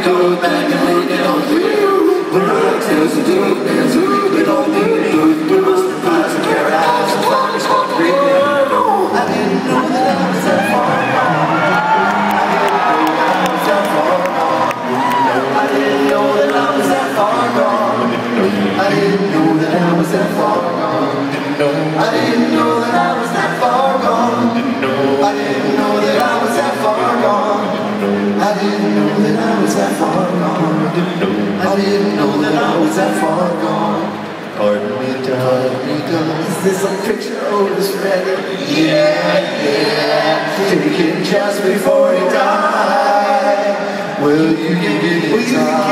go back and make it all clear. When I tell some doom, there's a weekend on me. We must be pies and carrot eyes and flowers on the radio. I didn't know that I was that far gone. I didn't know that I was that far gone. I didn't know that I was that far gone. I didn't know that I was that far gone. I didn't know that I was that far gone. I didn't know that I was that far gone. I didn't know that I was that far gone. Pardon me, darling, is this a picture Otis ready? Yeah, yeah. Take it just before he died. Will you give me time?